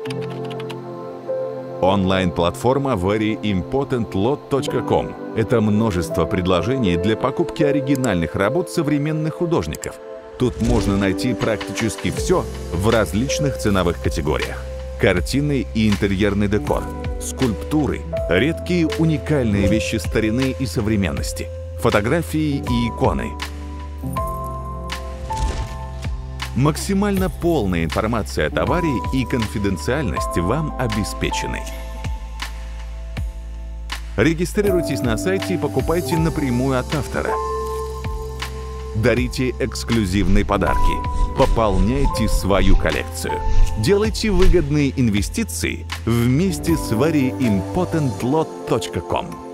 Онлайн-платформа veryimpotentlot.com – это множество предложений для покупки оригинальных работ современных художников. Тут можно найти практически все в различных ценовых категориях. Картины и интерьерный декор, скульптуры, редкие уникальные вещи старины и современности, фотографии и иконы. Максимально полная информация о товаре и конфиденциальность вам обеспечены. Регистрируйтесь на сайте и покупайте напрямую от автора. Дарите эксклюзивные подарки. Пополняйте свою коллекцию. Делайте выгодные инвестиции вместе с veryimpotentlot.com.